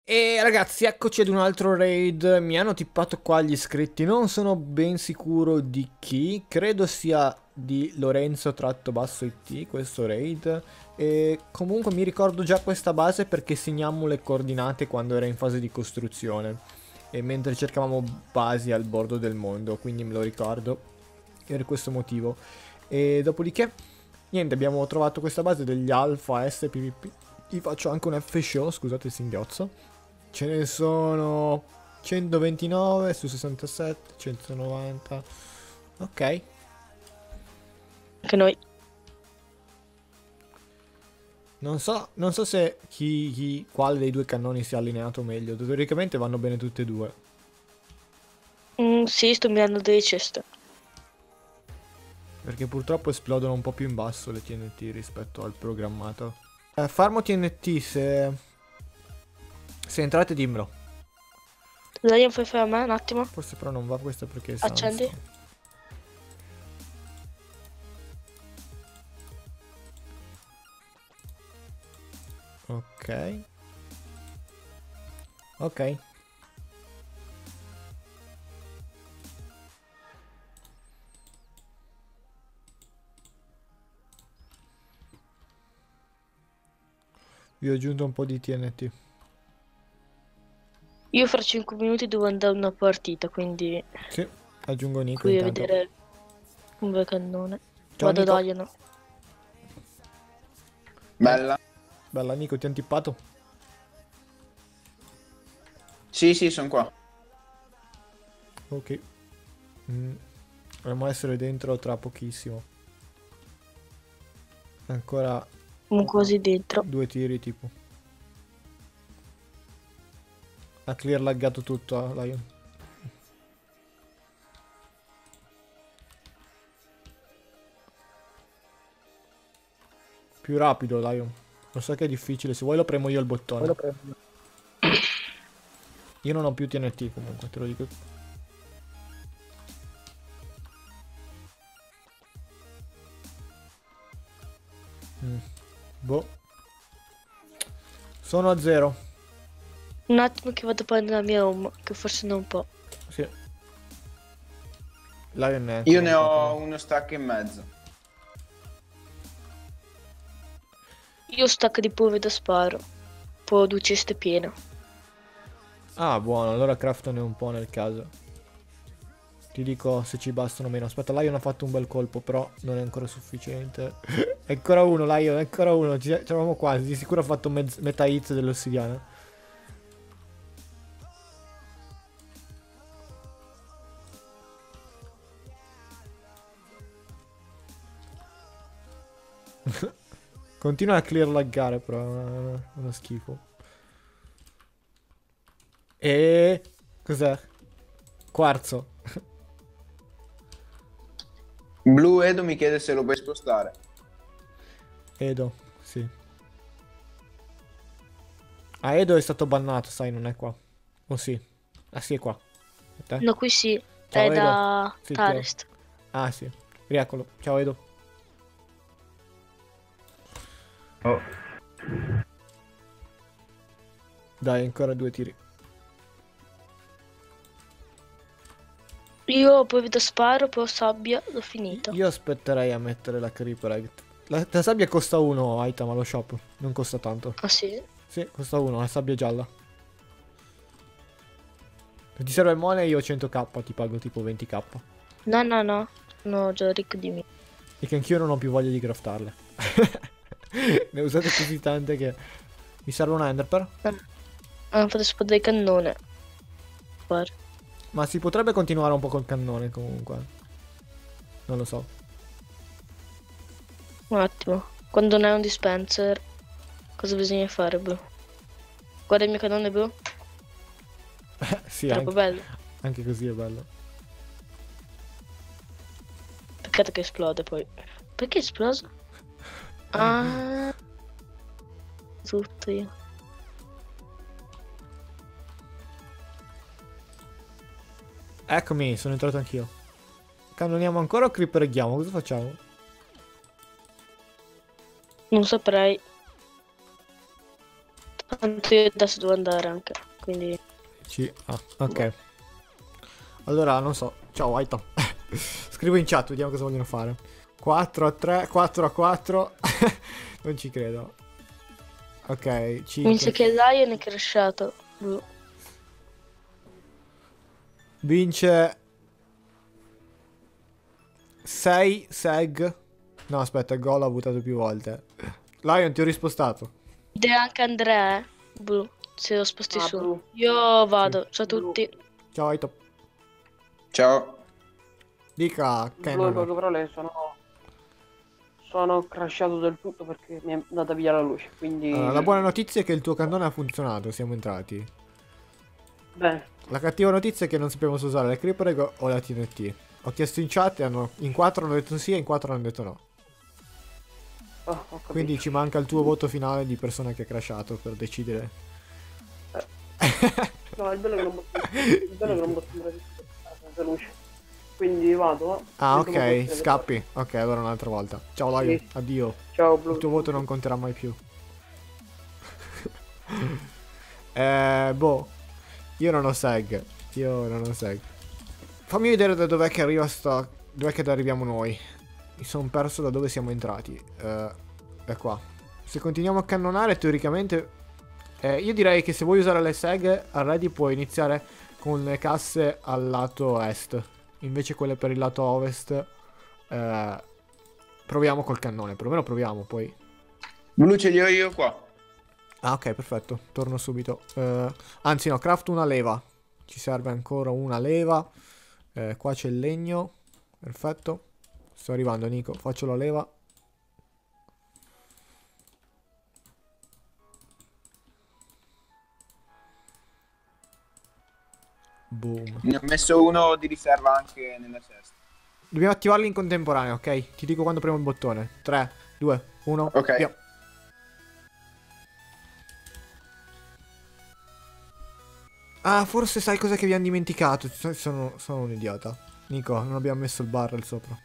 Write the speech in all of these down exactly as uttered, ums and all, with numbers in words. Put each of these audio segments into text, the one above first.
E ragazzi, eccoci ad un altro raid. Mi hanno tippato qua gli iscritti, non sono ben sicuro di chi. Credo sia di Lorenzo tratto basso it questo raid. E comunque mi ricordo già questa base perché segnammo le coordinate quando era in fase di costruzione e mentre cercavamo basi al bordo del mondo, quindi me lo ricordo per questo motivo. E dopodiché niente, abbiamo trovato questa base degli Alpha S P V P. Vi faccio anche un F show, scusate il singhiozzo. Ce ne sono centoventinove su sessantasette, centonovanta. Ok. Anche noi. Non so, non so se chi, chi, quale dei due cannoni si è allineato meglio. Teoricamente vanno bene tutte e due. Mm, sì, sto mirando delle ceste. Perché purtroppo esplodono un po' più in basso le T N T rispetto al programmato. Eh, farmo T N T se... Se entrate dimmelo. Dai, fai fare a me un attimo. Forse però non va questo perché è Accendi. sunstone. Ok. Ok. Vi ho aggiunto un po' di T N T. Io fra cinque minuti devo andare a una partita, quindi Sì, aggiungo Nico qui a intanto. vedere un bel cannone. Ciao, Vado Nico. ad Alieno. Bella. Bella Nico, ti hanno tippato? Sì, sì, sono qua. Ok. Mm. Dovremmo essere dentro tra pochissimo. Ancora Siamo quasi dentro. due tiri tipo. Ha clear laggato tutto, eh, Lion. Più rapido, Lion. Lo so che è difficile, se vuoi lo premo io il bottone. Io non ho più T N T comunque, te lo dico. Mm. Boh. Sono a zero. Un attimo che vado a prendere la mia home, che forse non può. Sì. Lion è Io ne ho uno stack e mezzo. Io stacco di pure da sparo. Poi ho due ceste piene. Ah, buono, allora craftone un po' nel caso. Ti dico se ci bastano o meno. Aspetta, Lion ha fatto un bel colpo, però non è ancora sufficiente. È ancora uno, Lion, è ancora uno. Ci eravamo quasi. Di sicuro ha fatto mezz- metà hit dell'ossidiana. Continua a clear laggare, però è uno schifo. E... Cos'è? Quarzo. Blue Edo mi chiede se lo puoi spostare. Edo, sì. Ah, Edo è stato bannato, sai, non è qua. Oh sì. Ah sì, è qua. Aspetta. No, qui sì. Ciao, È Edo. da Sì, Tarest. Ah sì. Rieccolo. Ciao Edo. Oh. Dai, ancora due tiri. Io poi vedo sparo, poi ho sabbia, l'ho finito. Io aspetterei a mettere la Creeper Egg. La, la sabbia costa uno, item allo shop. Non costa tanto. Ah sì? Sì, costa uno, la sabbia gialla. Se ti serve money io cento k, ti pago tipo venti k. No, no, no. Sono già ricco di me. E che anch'io non ho più voglia di craftarle. Ne usate così tante che... Mi serve una enderpearl? Hanno fatto spada di cannone. Guarda. Ma si potrebbe continuare un po' col cannone comunque. Non lo so. Un attimo. Quando non hai un dispenser, cosa bisogna fare, bro? Guarda il mio cannone, bro. Sì, Troppo anche, bello. anche così è bello. Peccato che esplode poi. Perché è esploso? Ah. Tutto io. Eccomi, sono entrato anch'io. Cannoniamo ancora o creepereghiamo? Cosa facciamo? Non saprei. Tanto io adesso devo andare anche, quindi... Ci... Ah, ok. Allora, non so. Ciao, Aita. Scrivo in chat, vediamo cosa vogliono fare. quattro a tre, quattro a quattro. Non ci credo. Ok, cinque. Mi sa che Lion è crashato. Boh. Vince sei Seg. No, aspetta, il gol l'ha votato più volte. Lion, ti ho rispostato. Ed è anche Andrea, eh. Boh, se lo sposti Ah, su. blu. Io vado, ciao a Blu. tutti. Ciao, Aito. Ciao. Dica Blu e Canon. Pokeprole sono... Sono crashato del tutto perché mi è andata via la luce, quindi... Allora, la buona notizia è che il tuo cannone ha funzionato, siamo entrati. Bene. La cattiva notizia è che non sappiamo se usare le Creeper Egg o la T N T. Ho chiesto in chat e hanno... in quattro hanno detto sì e in quattro hanno detto no. Oh, ho capito. Quindi ci manca il tuo voto finale di persona che ha crashato per decidere. No, il bello è che non posso... Il bello è che non posso andare senza luce. Quindi vado. Ah, Vedi come ok, posso scappi. Ok, allora un'altra volta. Ciao Lion, Sì. addio. Ciao Blu. Il tuo voto non conterà mai più. eh, boh. Io non ho Seg. Io non ho Seg. Fammi vedere da dov'è che arriva sta... Dov'è che arriviamo noi. Mi sono perso da dove siamo entrati. Eh, è qua. Se continuiamo a cannonare, teoricamente... Eh, io direi che se vuoi usare le Seg, Arredi puoi iniziare con le casse al lato est. Invece quelle per il lato ovest... Eh, proviamo col cannone. Perlomeno proviamo, poi... Blu ce li ho io qua. Ah, ok, perfetto. Torno subito. Eh, anzi, no, craft una leva. Ci serve ancora una leva. Eh, qua c'è il legno. Perfetto. Sto arrivando, Nico. Faccio la leva. Boom. Ne ho messo uno di riserva anche nella cesta. Dobbiamo attivarli in contemporanea, ok? Ti dico quando premo il bottone. tre, due, uno. Ok. Via. Ah, forse sai cosa che abbiamo dimenticato. Sono, sono un idiota. Nico, non abbiamo messo il barrel sopra.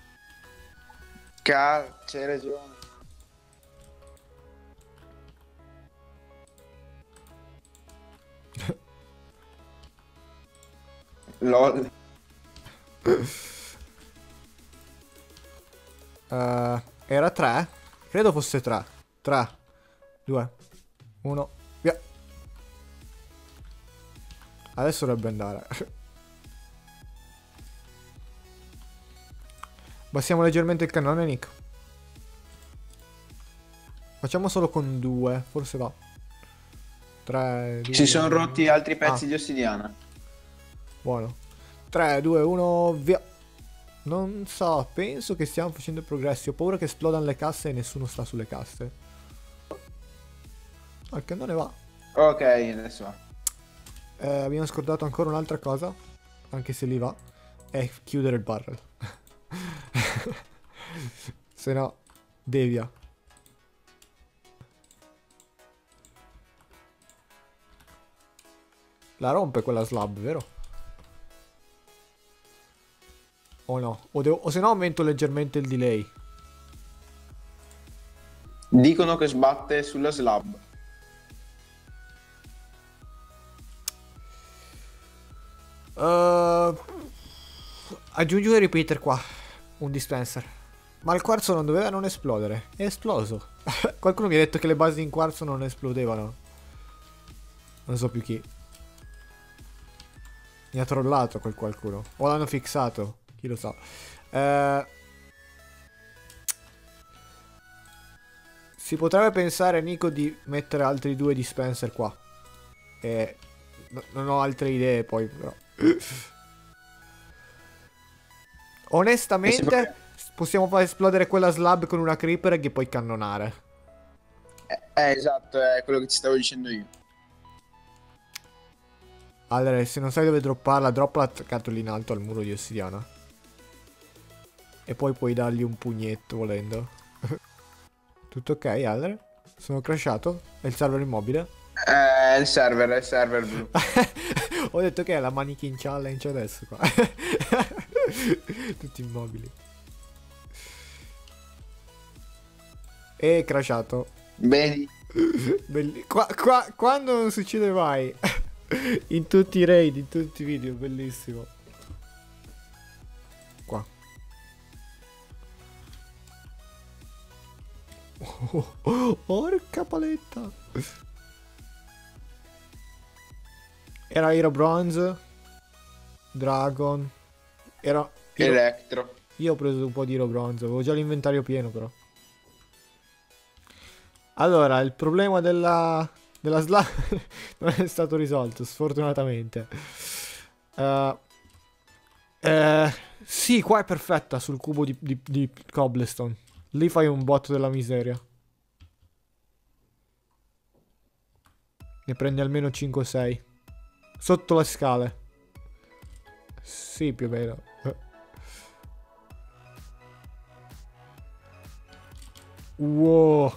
Car, c'hai ragione. LOL. Uh, era tre? Credo fosse tre. tre, due, uno, via. Adesso dovrebbe andare. Bassiamo leggermente il cannone, Nick. Facciamo solo con due, forse va. tre, due, Si sono rotti altri pezzi Ah. di ossidiana. Buono. tre, due, uno, via. Non so, penso che stiamo facendo progressi. Ho paura che esplodano le casse e nessuno sta sulle casse. Ah, il cannone va. Ok, adesso va. Eh, abbiamo scordato ancora un'altra cosa, anche se lì va, è chiudere il barrel. Se no, devia. La rompe quella slab, vero? O no? O, devo- o se no aumento leggermente il delay. Dicono che sbatte sulla slab. Uh, aggiungi un repeater qua. Un dispenser. Ma il quarzo non doveva non esplodere. È esploso. Qualcuno mi ha detto che le basi in quarzo non esplodevano. Non so più chi. Mi ha trollato quel qualcuno. O l'hanno fissato. Chi lo sa. Eh, si potrebbe pensare, Nico, di mettere altri due dispenser qua. E no- non ho altre idee poi, però. Onestamente, possiamo far esplodere quella slab con una creeper e poi cannonare. Eh, eh, esatto, è quello che ti stavo dicendo io. Allora, se non sai dove dropparla, droppala attaccato lì in alto al muro di ossidiana. E poi puoi dargli un pugnetto volendo. Tutto ok, Alder? Sono crashato? È il server immobile? Eh, il server, è il server blu. Ho detto che è la mannequin challenge adesso qua. Tutti immobili. E crashato. Vedi? Belli qua, qua, quando non succede mai. In tutti i raid, in tutti i video, bellissimo. Qua. Oh, oh, porca paletta. Era Hero Bronze, Dragon. Era Hero... Electro. Io ho preso un po' di Hero Bronze, avevo già l'inventario pieno però. Allora, il problema della, della slab non è stato risolto, sfortunatamente. Uh, eh, sì, qua è perfetta sul cubo di, di, di cobblestone. Lì fai un botto della miseria. Ne prendi almeno cinque o sei. Sotto le scale. Sì, più o meno. Wow.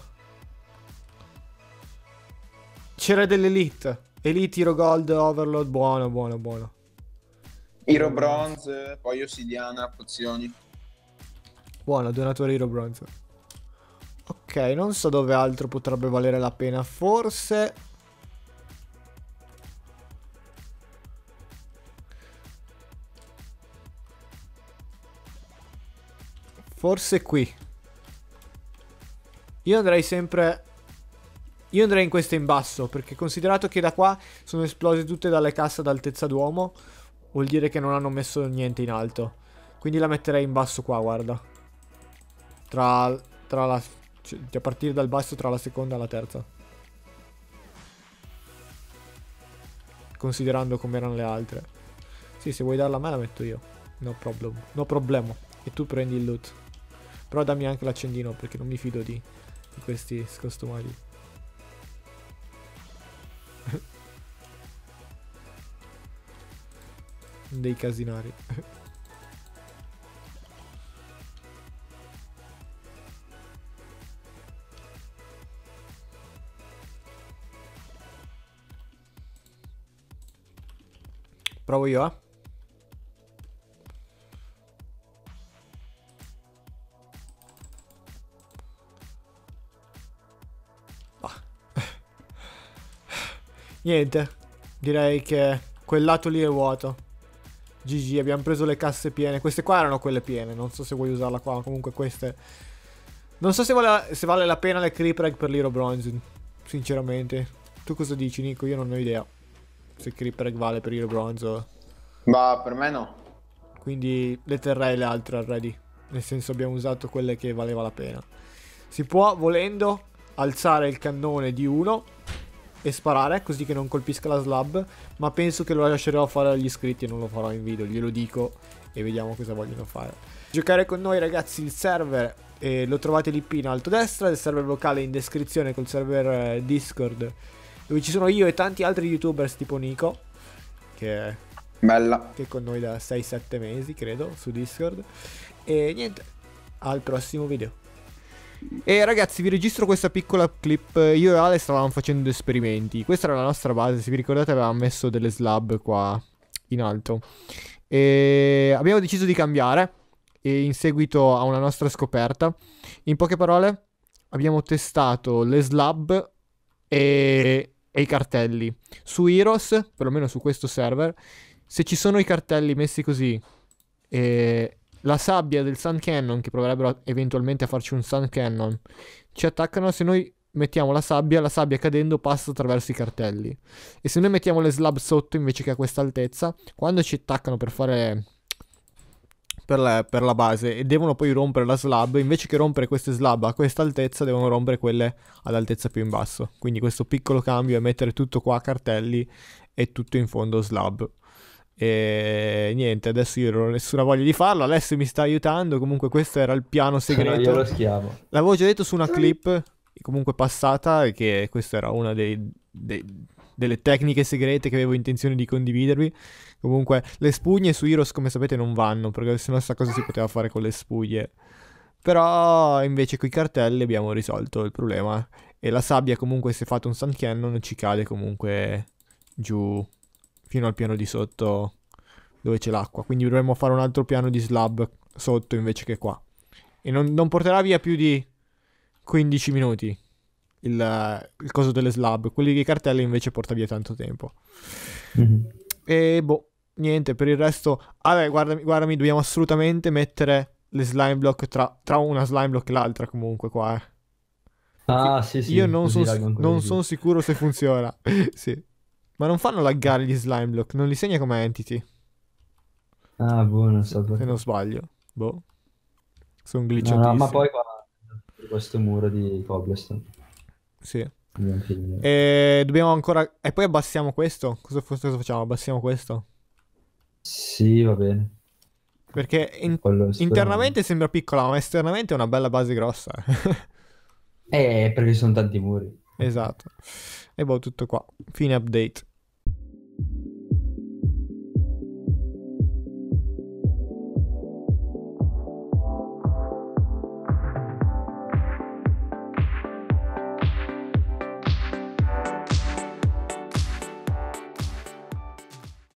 C'era dell'elite. Elite, Hero Gold, Overload. Buono, buono, buono. Hero Bronze, poi ossidiana, pozioni. Buono, donatore Hero Bronze. Ok, non so dove altro potrebbe valere la pena. Forse... Forse qui. Io andrei sempre... Io andrei in questa in basso, perché considerato che da qua sono esplose tutte dalle casse ad altezza d'uomo, vuol dire che non hanno messo niente in alto. Quindi la metterei in basso qua, guarda. Tra, tra la... Cioè, a partire dal basso tra la seconda e la terza. Considerando come erano le altre. Sì, se vuoi darla a me la metto io. No problem. No problema. E tu prendi il loot. Però dammi anche l'accendino, perché non mi fido di, di questi scostumati. Dei casinari. Provo io, eh. Ah. Niente. Direi che quel lato lì è vuoto. G G, abbiamo preso le casse piene. Queste qua erano quelle piene. Non so se vuoi usarla qua. Comunque queste... Non so se vale, se vale la pena le creep egg per l'Hero Bronze. Sinceramente. Tu cosa dici, Nico? Io non ho idea. Se creep egg vale per l'Hero Bronze. Ma per me no. Quindi le terrei le altre already. Nel senso abbiamo usato quelle che valeva la pena. Si può, volendo, alzare il cannone di uno e sparare così che non colpisca la slab. Ma penso che lo lascerò fare agli iscritti e non lo farò in video. Glielo dico e vediamo cosa vogliono fare. Giocare con noi, ragazzi, il server eh, lo trovate l'I P in alto a destra. Il server locale in descrizione col server eh, Discord, dove ci sono io e tanti altri youtubers tipo Nico, che, Bella. che è con noi da sei sette mesi credo su Discord. E niente, al prossimo video. E ragazzi, vi registro questa piccola clip. Io e Ale stavamo facendo esperimenti. Questa era la nostra base, se vi ricordate avevamo messo delle slab qua in alto. E abbiamo deciso di cambiare, e in seguito a una nostra scoperta. In poche parole, abbiamo testato le slab e, e i cartelli. Su Heroes, perlomeno su questo server, se ci sono i cartelli messi così e... la sabbia del Sun Cannon, che proverebbero eventualmente a farci un Sun Cannon, ci attaccano. Se noi mettiamo la sabbia, la sabbia cadendo passa attraverso i cartelli. E se noi mettiamo le slab sotto invece che a questa altezza, quando ci attaccano per fare per la, per la base e devono poi rompere la slab, invece che rompere queste slab a questa altezza, devono rompere quelle all'altezza più in basso. Quindi questo piccolo cambio è mettere tutto qua a cartelli e tutto in fondo slab. E niente, adesso io non ho nessuna voglia di farlo. Alessio mi sta aiutando. Comunque questo era il piano segreto. Sono io lo schiavo. L'avevo già detto su una clip comunque passata, che questa era una dei, dei, delle tecniche segrete che avevo intenzione di condividervi. Comunque le spugne su Heroes, come sapete, non vanno, perché sennò sta cosa si poteva fare con le spuglie. Però invece con i cartelli abbiamo risolto il problema. E la sabbia comunque, se fate un Sun Cannon, ci cade comunque giù fino al piano di sotto dove c'è l'acqua. Quindi dovremmo fare un altro piano di slab sotto invece che qua. E non, non porterà via più di quindici minuti. il, il coso delle slab. Quelli di cartelle invece porta via tanto tempo. Mhm. E boh, niente, per il resto... Vabbè, guardami, guardami, dobbiamo assolutamente mettere le slime block tra, tra una slime block e l'altra comunque qua, eh. Ah, sì, sì, Io non così sono lagga ancora di più. son sicuro se funziona. Sì. Ma non fanno laggare gli slime block, non li segna come entity, Ah, boh, non so se perché. non sbaglio. Boh. Sono No, no, glitchatissimi. ma poi qua questo muro di cobblestone. Sì. Dobbiamo finire. E dobbiamo ancora... E poi abbassiamo questo? Cosa, cosa facciamo? Abbassiamo questo? Sì, va bene. Perché in- Quello sicuramente. internamente sembra piccola, ma esternamente è una bella base grossa. Eh, perché ci sono tanti muri. Esatto. E boh, tutto qua. Fine update.